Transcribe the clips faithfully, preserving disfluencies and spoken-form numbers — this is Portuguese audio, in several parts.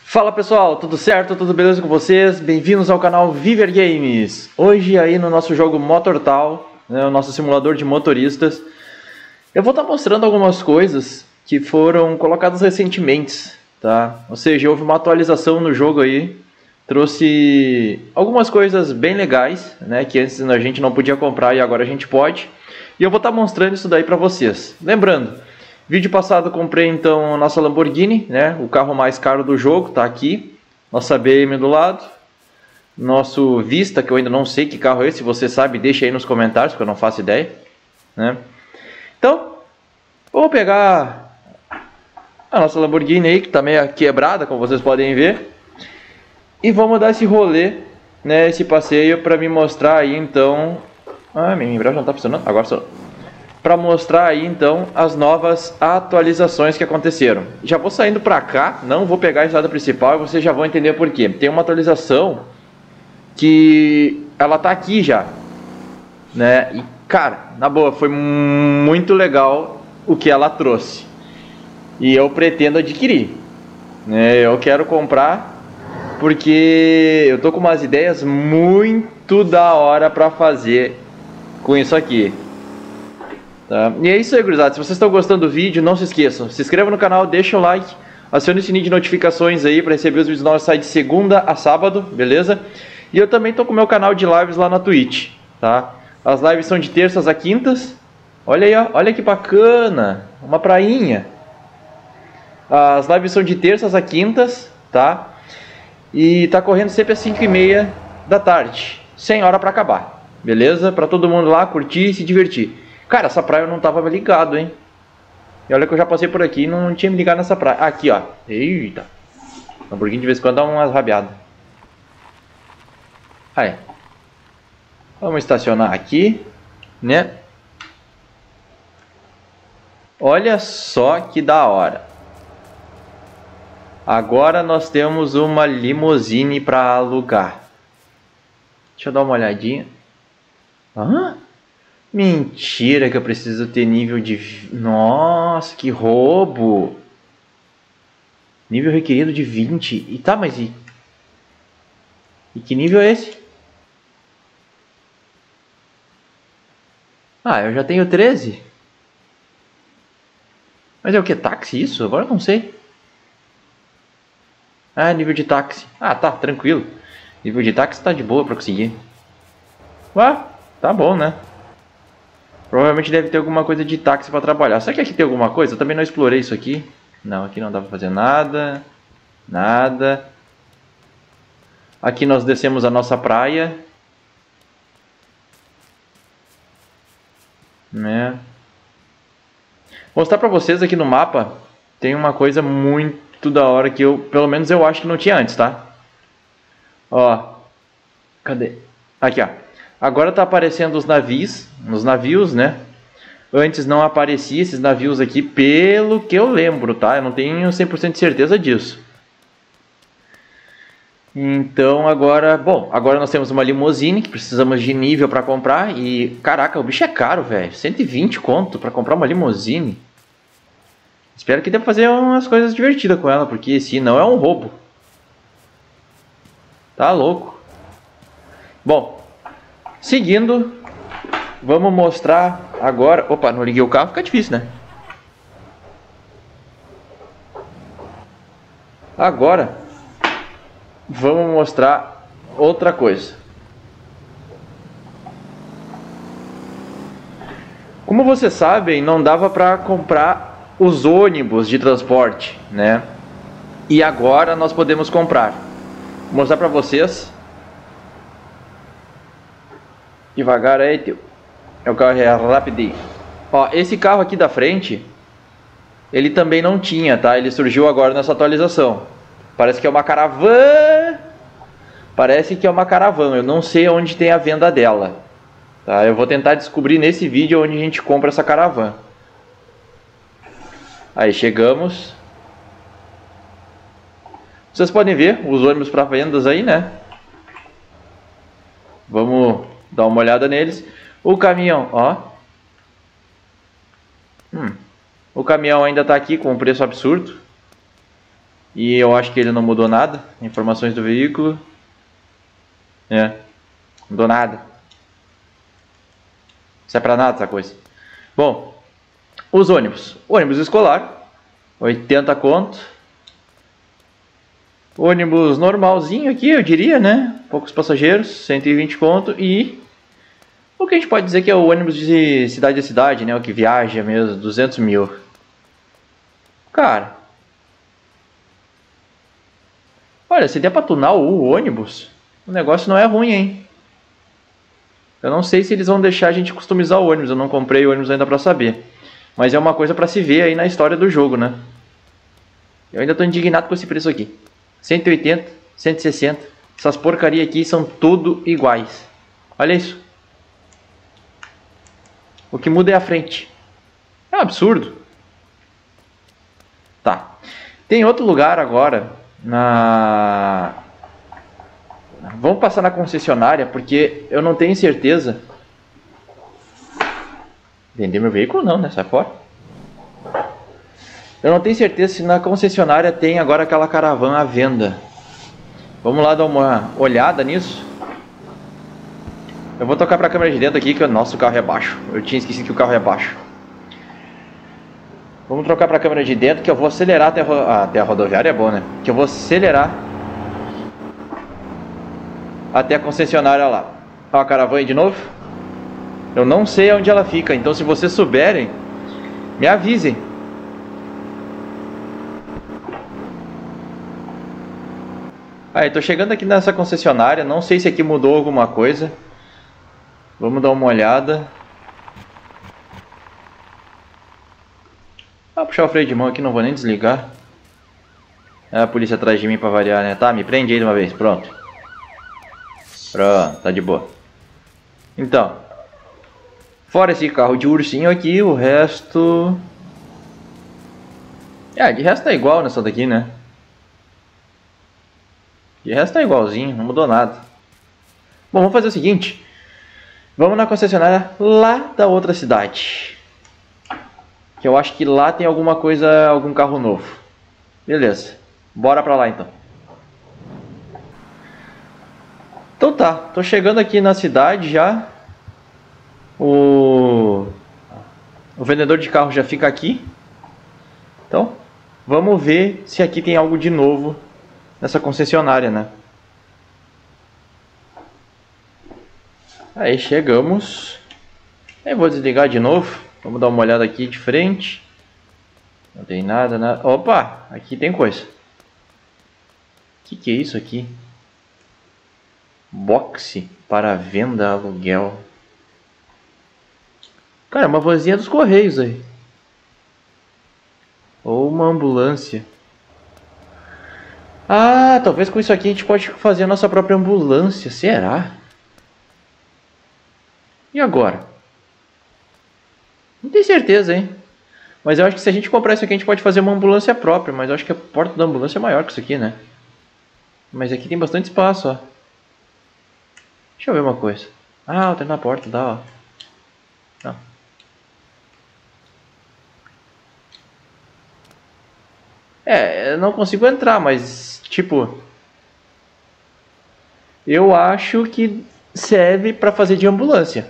Fala pessoal, tudo certo? Tudo beleza com vocês? Bem-vindos ao canal Viver Games. Hoje aí no nosso jogo Motortal, né, o nosso simulador de motoristas, eu vou estar mostrando algumas coisas que foram colocadas recentemente, tá? Ou seja, houve uma atualização no jogo aí, trouxe algumas coisas bem legais, né, que antes a gente não podia comprar e agora a gente pode. E eu vou estar mostrando isso daí para vocês. Lembrando, vídeo passado comprei então a nossa Lamborghini, né? O carro mais caro do jogo, tá aqui. Nossa B M do lado. Nosso Vista, que eu ainda não sei que carro é esse. Se você sabe, deixa aí nos comentários, porque eu não faço ideia, né? Então, vou pegar a nossa Lamborghini aí, que tá meio quebrada, como vocês podem ver. E vamos dar esse rolê, né? Esse passeio para me mostrar aí então... Ah, minha embreagem não tá funcionando? Agora só... Para mostrar aí então as novas atualizações que aconteceram. Já vou saindo para cá, não vou pegar a estrada principal e vocês já vão entender por quê. Tem uma atualização que ela tá aqui já, né? E cara, na boa, foi muito legal o que ela trouxe. E eu pretendo adquirir, né? Eu quero comprar porque eu tô com umas ideias muito da hora para fazer com isso aqui. Tá? E é isso aí, gurizada. Se vocês estão gostando do vídeo, não se esqueçam, se inscreva no canal, deixa o like, acione o sininho de notificações aí para receber os vídeos novos, sai de segunda a sábado, beleza? E eu também tô com o meu canal de lives lá na Twitch, tá? As lives são de terças a quintas. Olha aí, ó, olha que bacana, uma prainha. As lives são de terças a quintas, tá? E tá correndo sempre às cinco e meia da tarde, sem hora para acabar, beleza? Para todo mundo lá curtir e se divertir. Cara, essa praia eu não tava ligado, hein? E olha que eu já passei por aqui e não tinha me ligado nessa praia. Ah, aqui, ó. Eita. Lamborghini de vez em quando dá umas rabiadas. Aí. Vamos estacionar aqui, né? Olha só que da hora. Agora nós temos uma limusine para alugar. Deixa eu dar uma olhadinha. Hã? Mentira que eu preciso ter nível de... Nossa, que roubo! Nível requerido de vinte. E tá, mas e... E que nível é esse? Ah, eu já tenho treze. Mas é o que? Táxi isso? Agora eu não sei. Ah, nível de táxi. Ah, tá, tranquilo. Nível de táxi tá de boa pra conseguir. Ué, tá bom, né? Provavelmente deve ter alguma coisa de táxi para trabalhar. Será que aqui tem alguma coisa? Eu também não explorei isso aqui. Não, aqui não dá para fazer nada. Nada. Aqui nós descemos a nossa praia. Né? Vou mostrar para vocês aqui no mapa. Tem uma coisa muito da hora que eu, pelo menos eu acho que não tinha antes, tá? Ó. Cadê? Aqui, ó. Agora tá aparecendo os navios, os navios, né? Antes não aparecia esses navios aqui, pelo que eu lembro, tá? Eu não tenho cem por cento de certeza disso. Então agora, bom, agora nós temos uma limusine que precisamos de nível para comprar e, caraca, o bicho é caro, velho. cento e vinte conto para comprar uma limusine. Espero que dê pra fazer umas coisas divertidas com ela, porque senão é um roubo. Tá louco. Bom, seguindo, vamos mostrar agora... Opa, não liguei o carro, fica difícil, né? Agora, vamos mostrar outra coisa. Como vocês sabem, não dava para comprar os ônibus de transporte, né? E agora nós podemos comprar. Vou mostrar para vocês... Devagar aí, tio. É o carro é rapidinho. Ó, esse carro aqui da frente, ele também não tinha, tá? Ele surgiu agora nessa atualização. Parece que é uma caravana. Parece que é uma caravana. Eu não sei onde tem a venda dela. Tá? Eu vou tentar descobrir nesse vídeo onde a gente compra essa caravana. Aí chegamos. Vocês podem ver os ônibus para vendas aí, né? Vamos dar uma olhada neles. O caminhão, ó. Hum. O caminhão ainda está aqui com um preço absurdo. E eu acho que ele não mudou nada. Informações do veículo. É. Não mudou nada. Isso é pra nada essa coisa. Bom, os ônibus. Ônibus escolar, oitenta conto. Ônibus normalzinho aqui, eu diria, né? Poucos passageiros, cento e vinte conto. E o que a gente pode dizer que é o ônibus de cidade a cidade, né? O que viaja mesmo, duzentos mil. Cara, olha, se der pra tunar o ônibus, o negócio não é ruim, hein? Eu não sei se eles vão deixar a gente customizar o ônibus, eu não comprei o ônibus ainda pra saber. Mas é uma coisa pra se ver aí na história do jogo, né? Eu ainda tô indignado com esse preço aqui. cento e oitenta, cento e sessenta. Essas porcaria aqui são tudo iguais. Olha isso. O que muda é a frente. É um absurdo. Tá. Tem outro lugar agora na... Vamos passar na concessionária, porque eu não tenho certeza. Vender meu veículo não, né? Sai fora. Eu não tenho certeza se na concessionária tem agora aquela caravana à venda. Vamos lá dar uma olhada nisso. Eu vou tocar para a câmera de dentro aqui, que o nosso carro é baixo. Eu tinha esquecido que o carro é baixo. Vamos trocar para a câmera de dentro, que eu vou acelerar até a, ro... ah, até a rodoviária, é bom, né? Que eu vou acelerar até a concessionária lá. Ó, a caravana de novo. Eu não sei onde ela fica, então se vocês souberem, me avisem. Aí, tô chegando aqui nessa concessionária, não sei se aqui mudou alguma coisa. Vamos dar uma olhada. Vou puxar o freio de mão aqui, não vou nem desligar. É a polícia atrás de mim pra variar, né? Tá, me prende aí de uma vez, pronto. Pronto, tá de boa. Então, fora esse carro de ursinho aqui, o resto... É, de resto tá igual nessa daqui, né? De resto tá igualzinho, não mudou nada. Bom, vamos fazer o seguinte. Vamos na concessionária lá da outra cidade. Que eu acho que lá tem alguma coisa, algum carro novo. Beleza, bora pra lá então. Então tá, tô chegando aqui na cidade já. O, o vendedor de carro já fica aqui. Então, vamos ver se aqui tem algo de novo nessa concessionária, né? Aí chegamos. Eu vou desligar de novo. Vamos dar uma olhada aqui de frente. Não tem nada, nada. Opa, aqui tem coisa. O que, que é isso aqui? Boxe para venda, aluguel. Cara, uma vanzinha dos Correios aí. Ou uma ambulância. Ah, talvez com isso aqui a gente pode fazer a nossa própria ambulância. Será? E agora? Não tenho certeza, hein? Mas eu acho que se a gente comprar isso aqui a gente pode fazer uma ambulância própria. Mas eu acho que a porta da ambulância é maior que isso aqui, né? Mas aqui tem bastante espaço, ó. Deixa eu ver uma coisa. Ah, tem na porta, dá, ó. Não. É, eu não consigo entrar, mas, tipo... Eu acho que serve pra fazer de ambulância.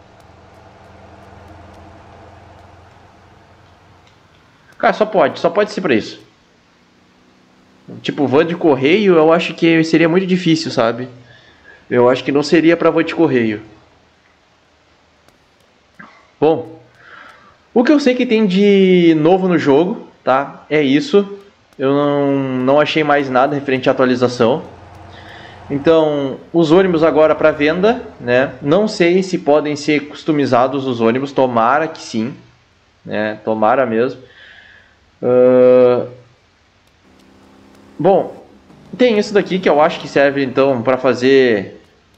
Cara, só pode, só pode ser pra isso. Tipo, van de correio, eu acho que seria muito difícil, sabe? Eu acho que não seria pra van de correio. Bom, o que eu sei que tem de novo no jogo, tá? É isso. Eu não, não achei mais nada referente à atualização. Então, os ônibus agora para venda, né? Não sei se podem ser customizados os ônibus. Tomara que sim, né? Tomara mesmo. Uh... Bom, tem isso daqui que eu acho que serve então para fazer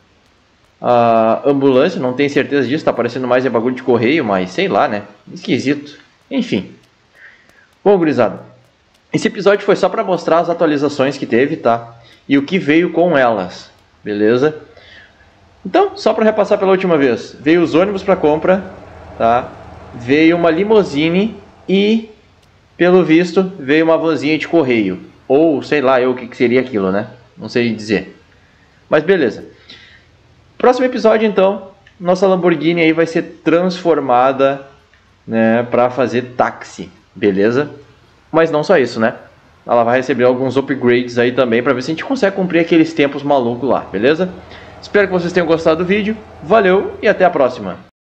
a ambulância. Não tenho certeza disso, tá parecendo mais é bagulho de correio, mas sei lá, né? Esquisito. Enfim. Bom, gurizada, esse episódio foi só para mostrar as atualizações que teve, tá? E o que veio com elas, beleza? Então, só para repassar pela última vez, veio os ônibus para compra, tá? Veio uma limousine e, pelo visto, veio uma vanzinha de correio. Ou sei lá eu o que, que seria aquilo, né? Não sei dizer. Mas beleza. Próximo episódio então, nossa Lamborghini aí vai ser transformada, né, para fazer táxi, beleza? Mas não só isso, né? Ela vai receber alguns upgrades aí também para ver se a gente consegue cumprir aqueles tempos malucos lá, beleza? Espero que vocês tenham gostado do vídeo. Valeu e até a próxima.